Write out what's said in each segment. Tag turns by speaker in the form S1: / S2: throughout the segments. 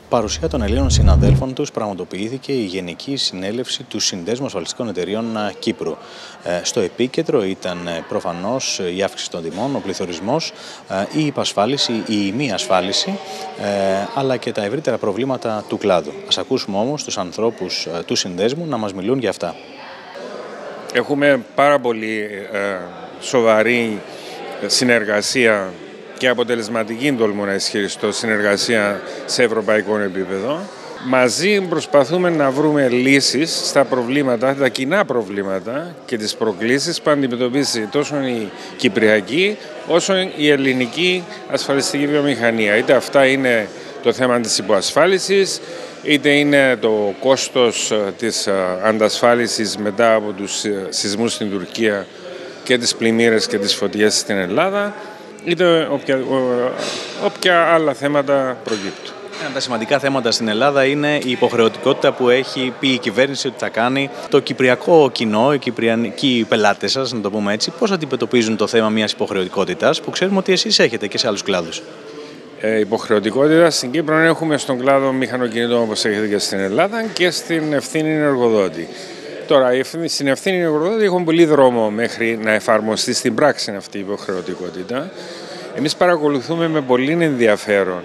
S1: Παρουσία των Ελλήνων συναδέλφων τους πραγματοποιήθηκε η Γενική Συνέλευση του Συνδέσμου Ασφαλιστικών Εταιρείων Κύπρου. Στο επίκεντρο ήταν προφανώς η αύξηση των τιμών, ο πληθωρισμός, η υπασφάλιση, η μη ασφάλιση, αλλά και τα ευρύτερα προβλήματα του κλάδου. Ας ακούσουμε όμως τους ανθρώπους του συνδέσμου να μας μιλούν για αυτά.
S2: Έχουμε πάρα πολύ σοβαρή συνεργασία και αποτελεσματική, τολμώ να ισχυριστώ, συνεργασία σε ευρωπαϊκό επίπεδο. Μαζί προσπαθούμε να βρούμε λύσεις στα προβλήματα, τα κοινά προβλήματα και τις προκλήσεις που αντιμετωπίζει τόσο η κυπριακή όσο η ελληνική ασφαλιστική βιομηχανία. Είτε αυτά είναι το θέμα της υποασφάλισης, είτε είναι το κόστος της αντασφάλισης μετά από τους σεισμούς στην Τουρκία και τις πλημμύρες και τις φωτιές στην Ελλάδα, είτε όποια άλλα θέματα προκύπτουν.
S1: Ένα από τα σημαντικά θέματα στην Ελλάδα είναι η υποχρεωτικότητα που έχει πει η κυβέρνηση ότι θα κάνει. Το κυπριακό κοινό, οι κυπριακοί πελάτες σας, να το πούμε έτσι, πώς αντιμετωπίζουν το θέμα μιας υποχρεωτικότητας που ξέρουμε ότι εσείς έχετε και σε άλλους κλάδους?
S2: Υποχρεωτικότητα στην Κύπρο έχουμε στον κλάδο μηχανοκινητών, όπως έχετε και στην Ελλάδα, και στην ευθύνη εργοδότη. Τώρα, στην ευθύνη εργοδότη έχουν πολύ δρόμο μέχρι να εφαρμοστεί στην πράξη αυτή η υποχρεωτικότητα. Εμείς παρακολουθούμε με πολύ ενδιαφέρον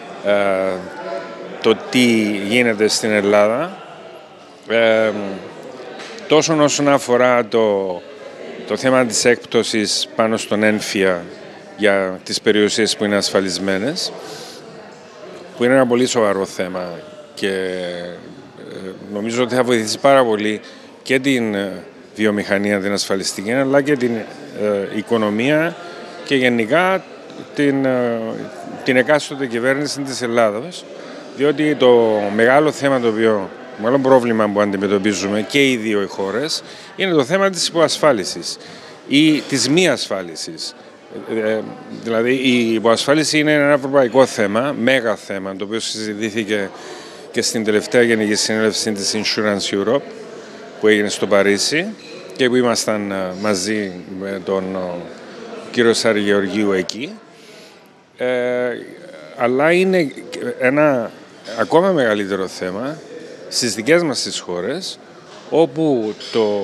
S2: το τι γίνεται στην Ελλάδα, τόσο όσον αφορά το θέμα της έκπτωσης πάνω στον έμφυα για τις περιουσίες που είναι ασφαλισμένες, που είναι ένα πολύ σοβαρό θέμα και νομίζω ότι θα βοηθήσει πάρα πολύ και την βιομηχανία την ασφαλιστική, αλλά και την οικονομία και γενικά την εκάστοτε κυβέρνηση της Ελλάδος, διότι το μεγάλο θέμα, το μεγάλο πρόβλημα που αντιμετωπίζουμε και οι δύο οι χώρες, είναι το θέμα της υποασφάλισης ή της μη ασφάλισης. Δηλαδή η υποασφάλιση είναι ένα ευρωπαϊκό θέμα, μέγα θέμα, το οποίο συζητήθηκε και στην τελευταία Γενική Συνέλευση της Insurance Europe που έγινε στο Παρίσι και που ήμασταν μαζί με τον κύριο Σαριγεωργίου εκεί. Αλλά είναι ένα ακόμα μεγαλύτερο θέμα στις δικές μας τις χώρες, όπου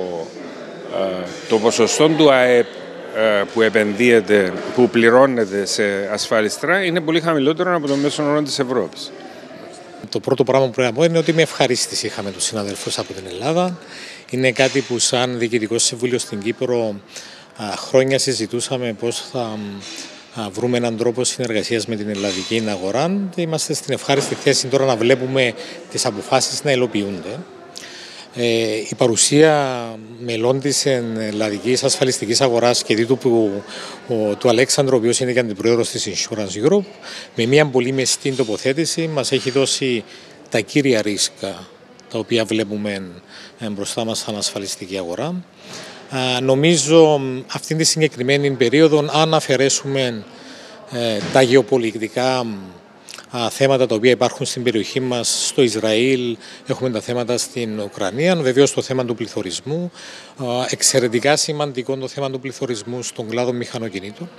S2: το ποσοστό του ΑΕΠ που επενδύεται, που πληρώνεται σε ασφαλιστρά, είναι πολύ χαμηλότερο από το μέσο όρο της Ευρώπης.
S3: Το πρώτο πράγμα που πρέπει να πω είναι ότι με ευχαρίστηση είχαμε τους συναδελφούς από την Ελλάδα. Είναι κάτι που σαν Διοικητικό Συμβούλιο στην Κύπρο χρόνια συζητούσαμε πώς θα βρούμε έναν τρόπο συνεργασίας με την ελλαδική αγορά. Είμαστε στην ευχάριστη θέση τώρα να βλέπουμε τις αποφάσεις να υλοποιούνται. Η παρουσία μελών της ελλαδικής ασφαλιστικής αγοράς και δίτου του Αλέξανδρου, ο οποίος είναι και αντιπρόεδρος της Insurance Europe, με μια πολύ μεστή τοποθέτηση μας έχει δώσει τα κύρια ρίσκα τα οποία βλέπουμε μπροστά μας σαν ασφαλιστική αγορά. Νομίζω αυτήν τη συγκεκριμένη περίοδο, αν αφαιρέσουμε τα γεωπολιτικά θέματα τα οποία υπάρχουν στην περιοχή μας, στο Ισραήλ, έχουμε τα θέματα στην Ουκρανία, βεβαίως το θέμα του πληθωρισμού, εξαιρετικά σημαντικό το θέμα του πληθωρισμού στον κλάδο μηχανοκινήτων.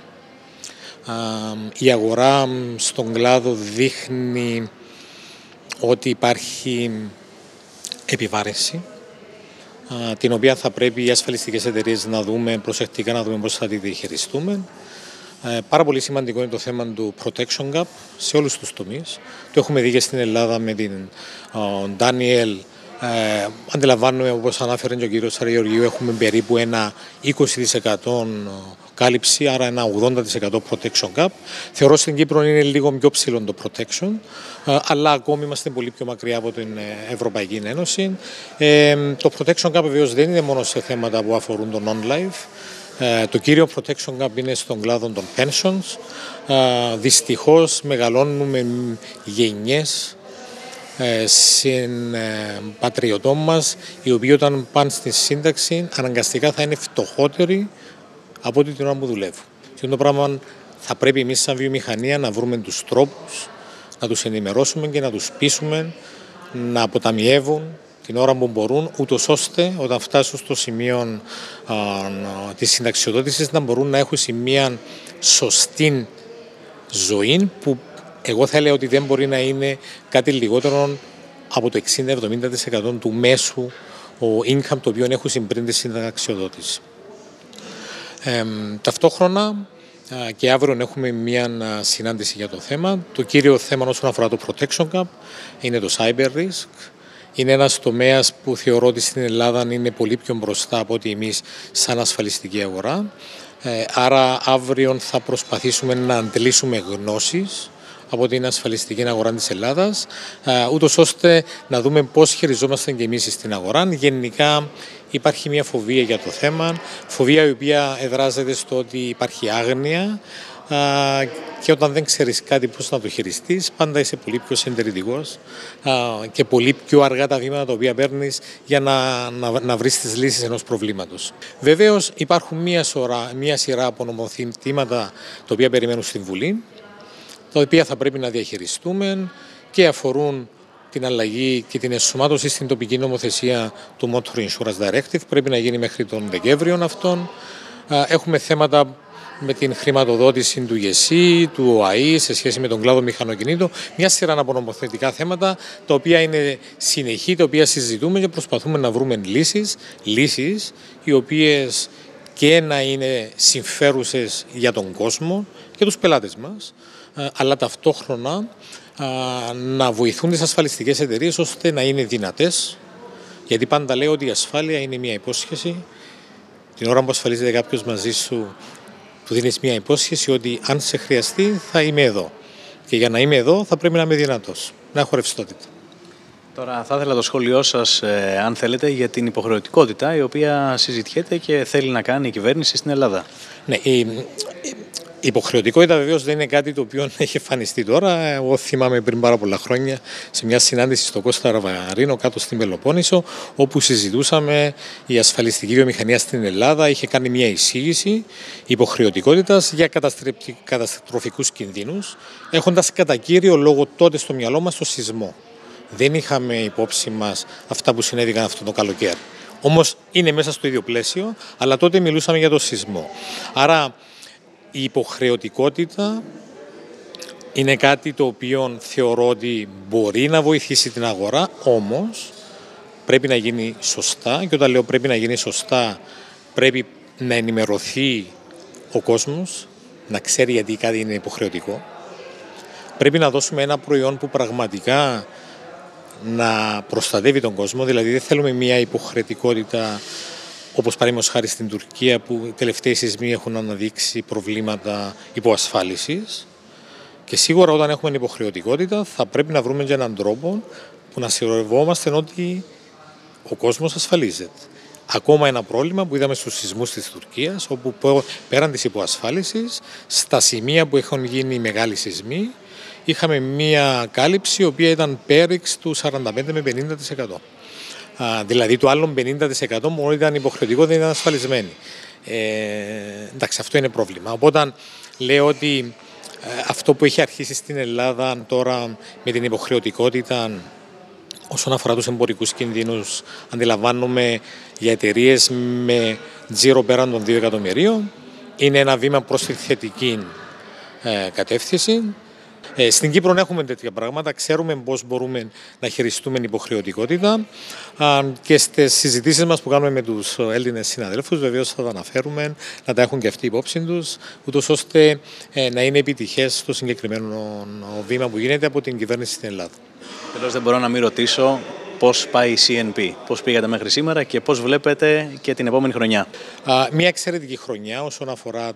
S3: Η αγορά στον κλάδο δείχνει ότι υπάρχει επιβάρυνση, την οποία θα πρέπει οι ασφαλιστικές εταιρείες να δούμε προσεκτικά, να δούμε πώς θα τη διαχειριστούμε. Πάρα πολύ σημαντικό είναι το θέμα του protection gap σε όλους τους τομείς. Το έχουμε δει και στην Ελλάδα με την Daniel. Αντιλαμβάνομαι, όπως ανάφερε και ο κύριος Σαραγεωργίου, έχουμε περίπου ένα 20% κάλυψη, άρα ένα 80% protection gap. Θεωρώ στην Κύπρο είναι λίγο πιο ψηλό το protection, αλλά ακόμη είμαστε πολύ πιο μακριά από την Ευρωπαϊκή Ένωση. Το protection gap βεβαίως δεν είναι μόνο σε θέματα που αφορούν το non-life. Το κύριο protection gap είναι στον κλάδο των pensions. Δυστυχώς μεγαλώνουμε γενιές συμπατριωτών μας, οι οποίοι όταν πάνε στη σύνταξη αναγκαστικά θα είναι φτωχότεροι από ό,τι την ώρα που δουλεύουν. Και το πράγμα θα πρέπει εμείς σαν βιομηχανία να βρούμε τους τρόπους, να τους ενημερώσουμε και να τους πείσουμε να αποταμιεύουν την ώρα που μπορούν, ούτως ώστε όταν φτάσουν στο σημείο της συνταξιοδότησης να μπορούν να έχουν μια σωστή ζωή που Εγώ θα έλεγα ότι δεν μπορεί να είναι κάτι λιγότερο από το 60-70% του μέσου income το οποίο έχουν πριν τη συνταξιοδότηση. Ταυτόχρονα και αύριο έχουμε μια συνάντηση για το θέμα. Το κύριο θέμα όσον αφορά το protection gap είναι το cyber risk. Είναι ένας τομέας που θεωρώ ότι στην Ελλάδα είναι πολύ πιο μπροστά από ότι εμείς σαν ασφαλιστική αγορά. Άρα αύριο θα προσπαθήσουμε να αντλήσουμε γνώσεις από την ασφαλιστική αγορά της Ελλάδας, ούτως ώστε να δούμε πώς χειριζόμαστε και εμείς στην αγορά. Γενικά υπάρχει μια φοβία για το θέμα, φοβία η οποία εδράζεται στο ότι υπάρχει άγνοια και όταν δεν ξέρεις κάτι πώς να το χειριστείς, πάντα είσαι πολύ πιο συντηρητικός και πολύ πιο αργά τα βήματα τα οποία παίρνεις για να βρεις τις λύσεις ενός προβλήματος. Βεβαίως υπάρχουν μια σειρά από νομοθετήματα τα οποία περιμένουν στην Βουλή, τα οποία θα πρέπει να διαχειριστούμε και αφορούν την αλλαγή και την ενσωμάτωση στην τοπική νομοθεσία του Motor Insurance Directive. Πρέπει να γίνει μέχρι τον Δεκέμβριο αυτόν. Έχουμε θέματα με την χρηματοδότηση του ΓΕΣΥ, του ΟΑΗ σε σχέση με τον κλάδο μηχανοκινήτων. Μια σειρά από νομοθετικά θέματα τα οποία είναι συνεχή, τα οποία συζητούμε και προσπαθούμε να βρούμε λύσεις οι οποίες και να είναι συμφέρουσες για τον κόσμο και τους πελάτες μας, αλλά ταυτόχρονα να βοηθούν τις ασφαλιστικές εταιρείες ώστε να είναι δυνατές, γιατί πάντα λέω ότι η ασφάλεια είναι μια υπόσχεση. Την ώρα που ασφαλίζεται κάποιος μαζί σου, του δίνεις μια υπόσχεση ότι αν σε χρειαστεί θα είμαι εδώ. Και για να είμαι εδώ θα πρέπει να είμαι δυνατός, να έχω ρευστότητα.
S1: Τώρα θα ήθελα το σχόλιο σας, αν θέλετε, για την υποχρεωτικότητα η οποία συζητιέται και θέλει να κάνει η κυβέρνηση στην Ελλάδα.
S3: Ναι, η υποχρεωτικότητα βεβαίως δεν είναι κάτι το οποίο έχει εμφανιστεί τώρα. Εγώ θυμάμαι πριν πάρα πολλά χρόνια σε μια συνάντηση στο Κώστα Ραβαρίνο κάτω στην Πελοπόννησο, όπου συζητούσαμε η ασφαλιστική βιομηχανία στην Ελλάδα. Είχε κάνει μια εισήγηση υποχρεωτικότητας για καταστροφικούς κινδύνους, έχοντας κατά κύριο λόγο τότε στο μυαλό μας το σεισμό. Δεν είχαμε υπόψη μας αυτά που συνέβηκαν αυτό το καλοκαίρι. Όμως είναι μέσα στο ίδιο πλαίσιο, αλλά τότε μιλούσαμε για το σεισμό. Άρα η υποχρεωτικότητα είναι κάτι το οποίο θεωρώ ότι μπορεί να βοηθήσει την αγορά, όμως πρέπει να γίνει σωστά, και όταν λέω πρέπει να γίνει σωστά, πρέπει να ενημερωθεί ο κόσμος, να ξέρει γιατί κάτι είναι υποχρεωτικό. Πρέπει να δώσουμε ένα προϊόν που πραγματικά να προστατεύει τον κόσμο, δηλαδή δεν θέλουμε μια υποχρεωτικότητα όπως παραδείγματος χάρη στην Τουρκία, που οι τελευταίοι σεισμοί έχουν αναδείξει προβλήματα υποασφάλισης. Και σίγουρα όταν έχουμε υποχρεωτικότητα θα πρέπει να βρούμε και έναν τρόπο που να σιγουρευόμαστε ότι ο κόσμος ασφαλίζεται. Ακόμα ένα πρόβλημα που είδαμε στους σεισμούς της Τουρκίας, όπου πέραν της υποασφάλισης, στα σημεία που έχουν γίνει μεγάλοι σεισμοί, είχαμε μία κάλυψη η οποία ήταν πέριξ του 45 με 50%. Δηλαδή το άλλο 50% μόνο ήταν υποχρεωτικό, δεν ήταν ασφαλισμένοι. Εντάξει, αυτό είναι πρόβλημα. Οπότε λέω ότι αυτό που έχει αρχίσει στην Ελλάδα τώρα με την υποχρεωτικότητα όσον αφορά τους εμπορικούς κινδύνους, αντιλαμβάνομαι για εταιρείες με τζίρο πέραν των 2 εκατομμυρίων, είναι ένα βήμα προς τη θετική κατεύθυνση. Στην Κύπρο έχουμε τέτοια πράγματα, ξέρουμε πώς μπορούμε να χειριστούμε την υποχρεωτικότητα και στις συζητήσεις μας που κάνουμε με τους Έλληνες συναδέλφους βεβαίως θα τα αναφέρουμε, να τα έχουν και αυτοί υπόψη τους, ούτως ώστε να είναι επιτυχές το συγκεκριμένο βήμα που γίνεται από την κυβέρνηση στην Ελλάδα.
S1: Τέλος, δεν μπορώ να μην ρωτήσω πώς πάει η CNP, πώς πήγατε μέχρι σήμερα και πώς βλέπετε και την επόμενη χρονιά.
S3: Μια εξαιρετική χρονιά όσον αφορά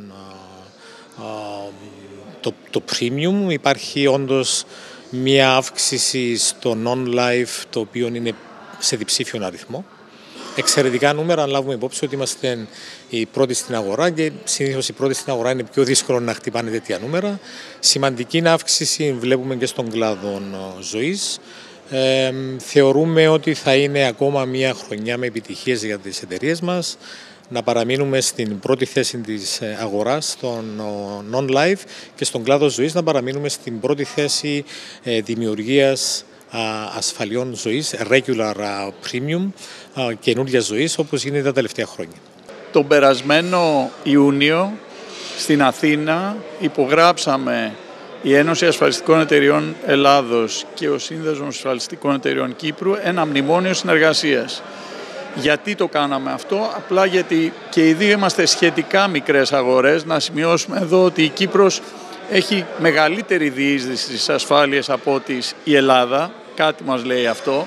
S3: το premium. Υπάρχει όντως μια αύξηση στο non-life, το οποίο είναι σε διψήφιον αριθμό. Εξαιρετικά νούμερα, αν λάβουμε υπόψη ότι είμαστε οι πρώτοι στην αγορά και συνήθως οι πρώτοι στην αγορά είναι πιο δύσκολο να χτυπάνε τέτοια νούμερα. Σημαντική αύξηση βλέπουμε και στον κλάδο ζωής. Θεωρούμε ότι θα είναι ακόμα μια χρονιά με επιτυχίες για τις εταιρείες μας, να παραμείνουμε στην πρώτη θέση της αγοράς στον non-life και στον κλάδο ζωής να παραμείνουμε στην πρώτη θέση δημιουργίας ασφαλιών ζωής, regular premium, καινούργια ζωής, όπως γίνεται τα τελευταία χρόνια.
S4: Τον περασμένο Ιούνιο στην Αθήνα υπογράψαμε η Ένωση Ασφαλιστικών Εταιριών Ελλάδος και ο Σύνδεσμος Ασφαλιστικών Εταιριών Κύπρου ένα μνημόνιο συνεργασίας. Γιατί το κάναμε αυτό? Απλά γιατί και οι δύο είμαστε σχετικά μικρές αγορές. Να σημειώσουμε εδώ ότι η Κύπρος έχει μεγαλύτερη διείσδυση στις ασφάλειες από ότι η Ελλάδα, κάτι μας λέει αυτό.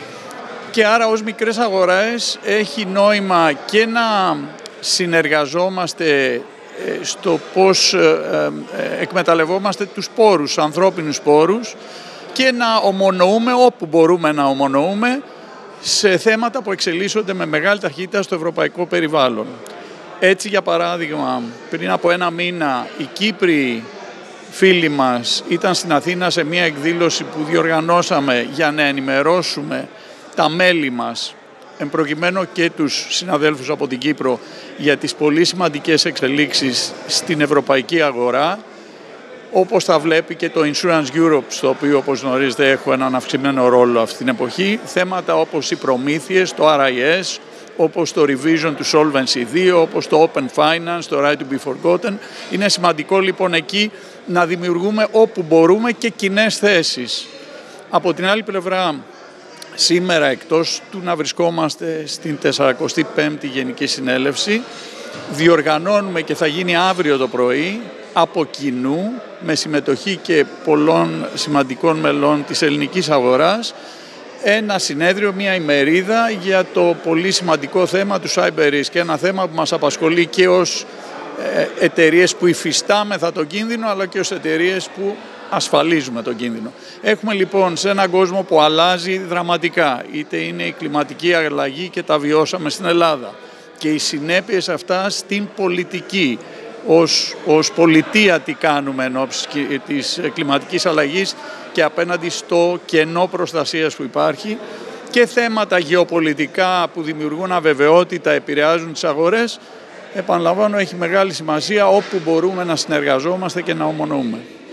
S4: Και άρα ως μικρές αγορές έχει νόημα και να συνεργαζόμαστε στο πώς εκμεταλλευόμαστε τους πόρους, τους ανθρώπινους πόρους και να ομονοούμε όπου μπορούμε να ομονοούμε σε θέματα που εξελίσσονται με μεγάλη ταχύτητα στο ευρωπαϊκό περιβάλλον. Έτσι, για παράδειγμα, πριν από ένα μήνα οι Κύπροι φίλοι μας ήταν στην Αθήνα σε μια εκδήλωση που διοργανώσαμε για να ενημερώσουμε τα μέλη μας, εμπροκειμένου και τους συναδέλφους από την Κύπρο, για τις πολύ σημαντικές εξελίξεις στην ευρωπαϊκή αγορά, όπως τα βλέπει και το Insurance Europe, στο οποίο, όπως γνωρίζετε, έχω έναν αυξημένο ρόλο αυτή την εποχή. Θέματα όπως οι προμήθειες, το RIS, όπως το Revision του Solvency 2, όπως το Open Finance, το Right to be Forgotten. Είναι σημαντικό λοιπόν εκεί να δημιουργούμε όπου μπορούμε και κοινές θέσεις. Από την άλλη πλευρά, σήμερα, εκτός του να βρισκόμαστε στην 45η Γενική Συνέλευση, διοργανώνουμε και θα γίνει αύριο το πρωί από κοινού, με συμμετοχή και πολλών σημαντικών μελών της ελληνικής αγοράς, ένα συνέδριο, μια ημερίδα για το πολύ σημαντικό θέμα του cyber risk, ένα θέμα που μας απασχολεί και ως εταιρείες που υφιστάμεθα τον κίνδυνο, αλλά και ως εταιρείες που ασφαλίζουμε τον κίνδυνο. Έχουμε λοιπόν σε έναν κόσμο που αλλάζει δραματικά, είτε είναι η κλιματική αλλαγή και τα βιώσαμε στην Ελλάδα, και οι συνέπειες αυτά στην πολιτική, ως πολιτεία τι κάνουμε ενώπιση της κλιματικής αλλαγής και απέναντι στο κενό προστασίας που υπάρχει, και θέματα γεωπολιτικά που δημιουργούν αβεβαιότητα, επηρεάζουν τις αγορές. Επαναλαμβάνω, έχει μεγάλη σημασία όπου μπορούμε να συνεργαζόμαστε και να ομονοούμε.